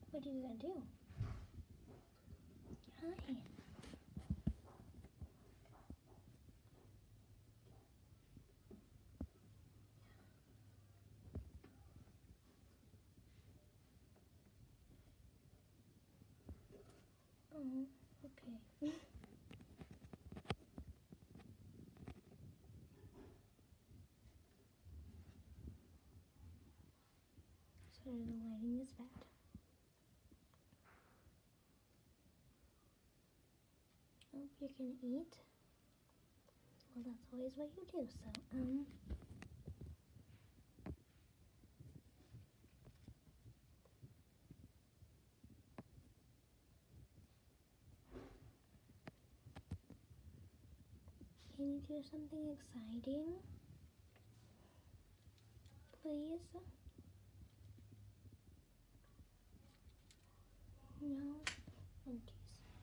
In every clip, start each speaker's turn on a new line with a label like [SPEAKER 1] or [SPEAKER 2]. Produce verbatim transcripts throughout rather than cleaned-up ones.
[SPEAKER 1] What are you gonna do? Hi. Oh, okay. So the lighting is bad. Oh, you're gonna eat? Well, that's always what you do, so, um... Can you do something exciting? Please? No? Oh, jeez.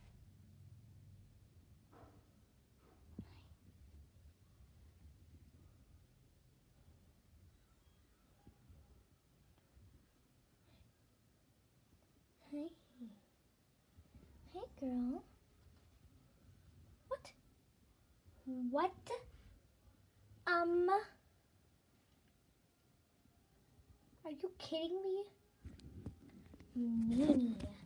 [SPEAKER 1] Hey. Hey, girl. What? What? Um... Are you kidding me? Meanie.